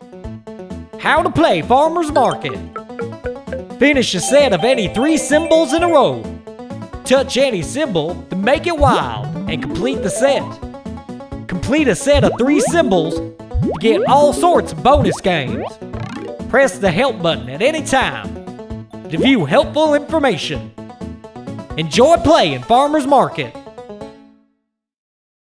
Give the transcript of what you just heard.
How to play Farmer's Market. Finish a set of any 3 symbols in a row. Touch any symbol to make it wild and complete the set. Complete a set of 3 symbols to get all sorts of bonus games. Press the help button at any time to view helpful information. Enjoy playing Farmer's Market.